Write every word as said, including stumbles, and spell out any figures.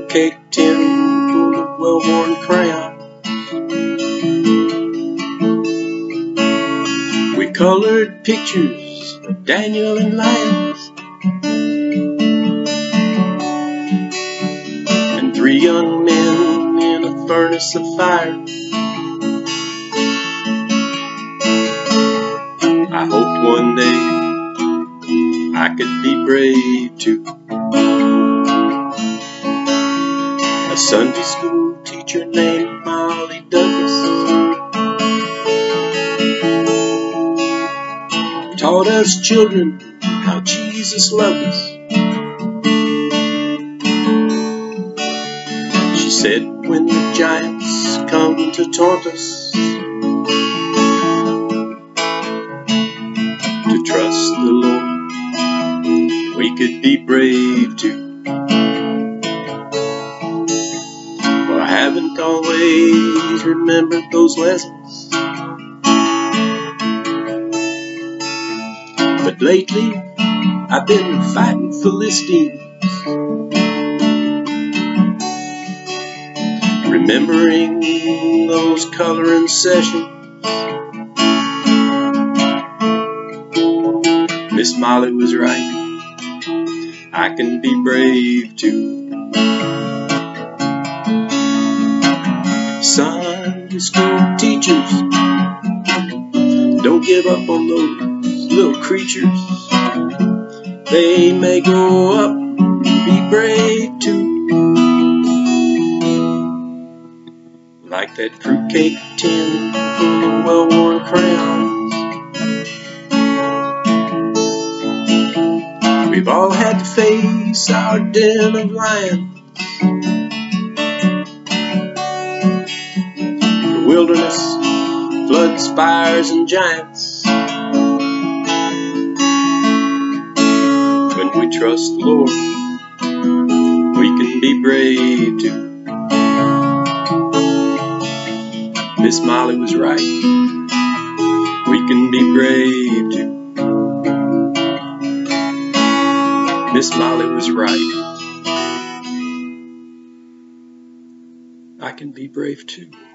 cake tin full of well-worn crayons. We colored pictures of Daniel and lions, and three young men in a furnace of fire. I hoped one day I could be brave too. A Sunday school teacher named Molly Douglas taught us children how Jesus loved us. She said, when the giants come to taunt us, to trust the Lord, we could be brave too. Well, I haven't always remembered those lessons, but lately I've been fighting Philistines, remembering those coloring sessions. Miss Molly was right, I can be brave too. Sunday school teachers, don't give up on those little creatures. They may grow up and be brave too. Like that fruitcake tin full of well-worn crayons. We've all had to face our den of lions. The wilderness, flood spires and giants. When we trust the Lord, we can be brave too. Miss Molly was right, we can be brave too. Miss Molly was right, I can be brave too.